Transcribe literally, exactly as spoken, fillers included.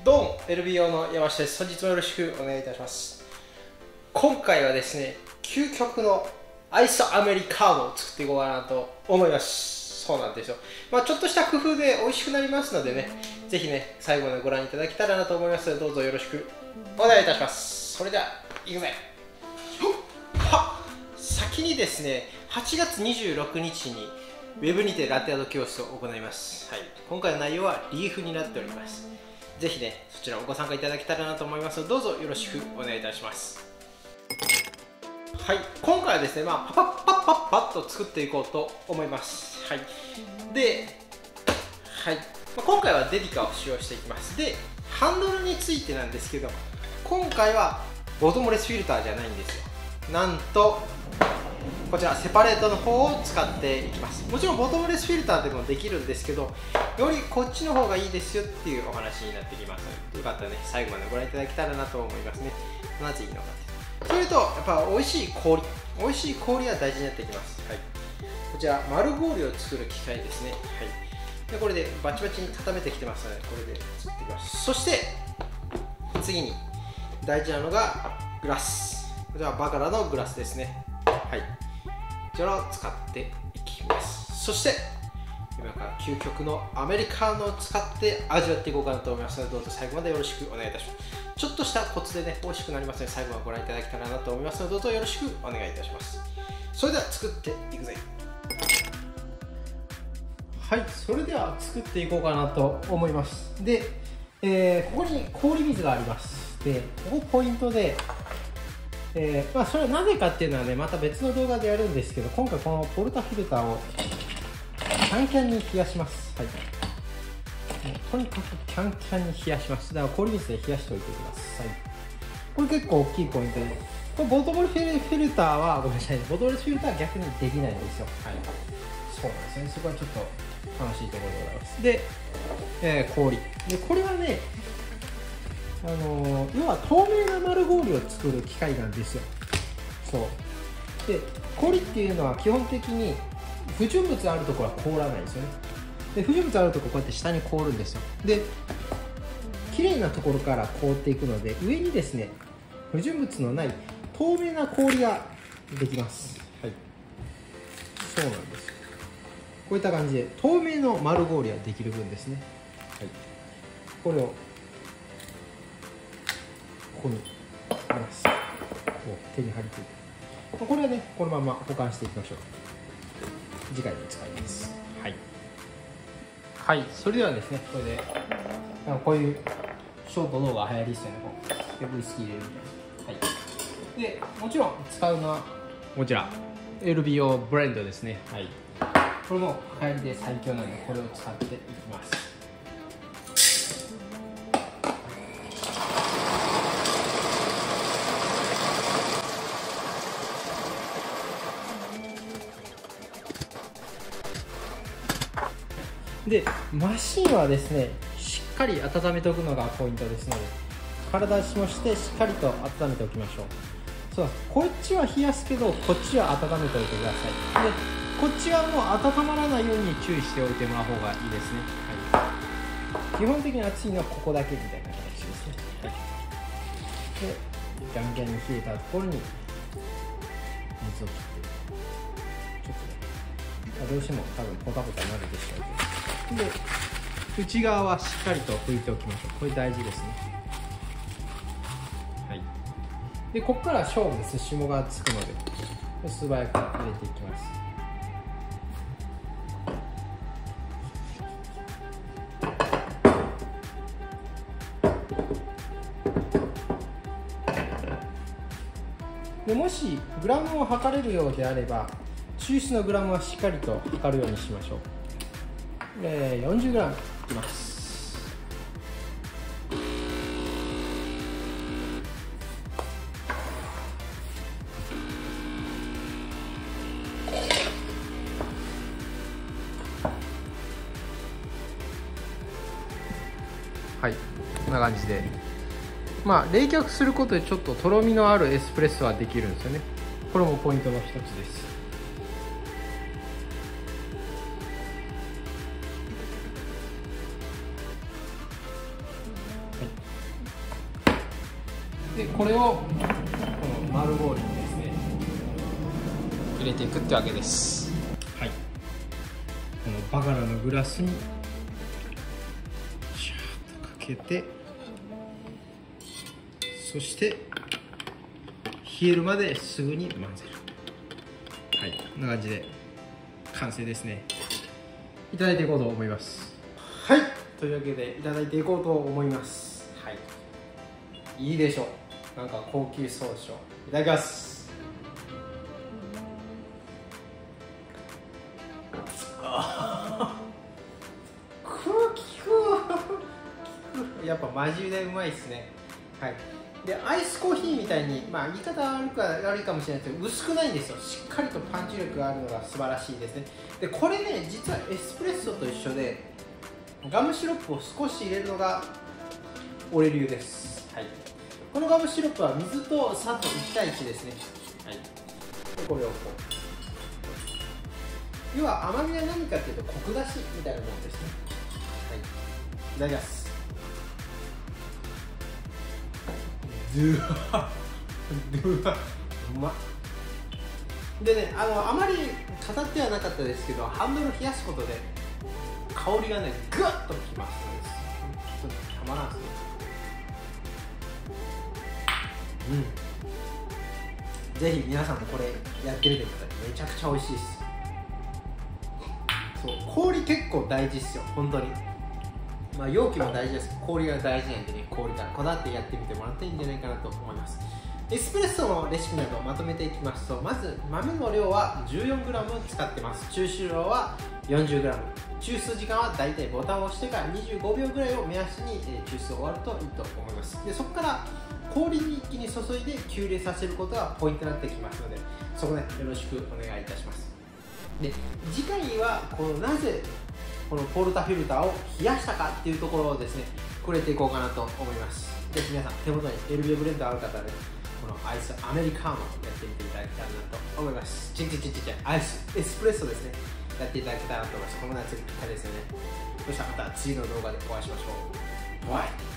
どうも エルビーオー の山下です。本日もよろしくお願いいたします。今回はですね、究極のアイスアメリカーノを作っていこうかなと思います。そうなんですよ。まあちょっとした工夫で美味しくなりますのでね、ぜひね、最後までご覧いただけたらなと思いますので、どうぞよろしくお願いいたします。それでは、いくぜ。はっ先にですね、はちがつにじゅうろくにちにウェブにてラテアート教室を行います。はい、今回の内容はリーフになっております。ぜひね、そちらご参加いただけたらなと思いますので、どうぞよろしくお願いいたします。はい、今回はですね、まあ、パパッパッパッパッと作っていこうと思います。はい、で、はいまあ、今回はデディカを使用していきます。で、ハンドルについてなんですけど、今回はボトムレスフィルターじゃないんですよ。なんと、こちらセパレートの方を使っていきます。もちろんボトムレスフィルターでもできるんですけど、よりこっちの方がいいですよっていうお話になってきますので、よかったらね、最後までご覧いただけたらなと思いますね。なぜいいのかって。それと、やっぱ美味しい氷。美味しい氷は大事になってきます。はい、こちら、丸氷を作る機械ですね。はい、でこれでバチバチに固めてきてますので、これで作っていきます。そして、次に大事なのがグラス。こちらはバカラのグラスですね。はい。こちらを使っていきます。そして今から究極のアメリカーノを使って味わっていこうかなと思いますので、どうぞ最後までよろしくお願いいたします。ちょっとしたコツでね、美味しくなりますので、最後までご覧いただけたらなと思いますので、どうぞよろしくお願いいたします。それでは作っていくぜ。はい、それでは作っていこうかなと思います。で、えー、ここに氷水があります。で、ここポイントで、えーまあ、それはなぜかっていうのはね、また別の動画でやるんですけど、今回このポルタフィルターをキャンキャンに冷やします。はい、とにかくキャンキャンに冷やします。だから氷水で冷やしておいてください。これ結構大きいポイントで、これボトムレスフィルターはごめんなさい、ボトムレスフィルターは逆にできないんですよ。はい、そうなんですね。そこはちょっと楽しいところでございます。で、えー、氷で、これはね、あのー、要は透明な丸氷を作る機械なんですよ。そうで、氷っていうのは基本的に不純物あるところは凍らないですよね。で、不純物あるところこうやって下に凍るんですよ。で、綺麗なところから凍っていくので、上にですね、不純物のない透明な氷ができます。はい、そうなんです。こういった感じで透明の丸氷ができる分ですね。はい、これをここに入れます。手に貼り付いて、これはね、このまま保管していきましょう。次回に使います。はい、はい、それではですね、これでこういうショート動画流行りですよね。こうウイスキー入れるみたいな。はい、でもちろん使うのはこちら エルビーオー ブレンドですね。はい、これも流行りで最強なので、これを使っていきます。で、マシンはですね、しっかり温めておくのがポイントですので、体しもしてしっかりと温めておきましょう。そうです。こっちは冷やすけど、こっちは温めておいてください。で、こっちはもう温まらないように注意しておいてもらう方がいいですね。はい、基本的に熱いのはここだけみたいな形ですね。はい、で、ガンガンに冷えたところに水を切ってちょっとね、どうしても多分ポタポタになるでしょうけど、で、内側はしっかりと拭いておきましょう。これ大事ですね。はい、で、ここから勝負です。霜がつくので素早く入れていきます。で、もしグラムを測れるようであれば、抽出のグラムはしっかりと測るようにしましょう。えー、よんじゅうグラム いきます。はい、こんな感じで、まあ冷却することでちょっととろみのあるエスプレッソはできるんですよね。これもポイントの一つです。はい、 でこれをこの丸ボウルにですね入れていくってわけです。はい、このバカラのグラスにシャーッとかけて、そして冷えるまですぐに混ぜる。はい、こんな感じで完成ですね。いただいていこうと思います。はい、というわけでいただいていこうと思います。はい、いいでしょう。なんか高級そうでしょ。いただきます。あー空気くやっぱマジでうまいですね。はい、でアイスコーヒーみたいに、まあ言い方悪くは悪いかもしれないですけど、薄くないんですよ。しっかりとパンチ力があるのが素晴らしいですね。でこれね、実はエスプレッソと一緒でガムシロップを少し入れるのが俺流です。はい、このガムシロップは水と砂糖いち対いちですね。はい、でこれをこう、要は甘みは何かっていうとコク出しみたいなものですね。はい、いただきます。ドゥワドゥワうまっ。でね、あのあまり語ってはなかったですけど、ハンドルを冷やすことで香りがねグッときますので、ちょっとたまらんですね。うん、ぜひ皆さんもこれやってみてください。めちゃくちゃ美味しいです。そう、氷結構大事ですよ、本当に。まあ容器も大事ですけど、氷が大事なんでね、氷からこだわってやってみてもらっていいんじゃないかなと思います。エスプレッソのレシピなどをまとめていきますと、まず豆の量は じゅうよんグラム 使ってます。抽出量は よんじゅうグラム、抽出時間はだいたいボタンを押してからにじゅうごびょうぐらいを目安に抽出を終わるといいと思います。でそこから氷に一気に注いで急冷させることがポイントになってきますので、そこねよろしくお願いいたします。で次回はこのなぜこのポルタフィルターを冷やしたかっていうところをですね触れていこうかなと思います。ぜひ皆さん手元にエルビオブレンドある方で、このアイスアメリカーノやってみていただきたいなと思います。ちんちんちんちんちんアイスエスプレッソですね、やっていただけたらなと思います。この夏にぴったりですよね。そしたらまた次の動画でお会いしましょう。バイ。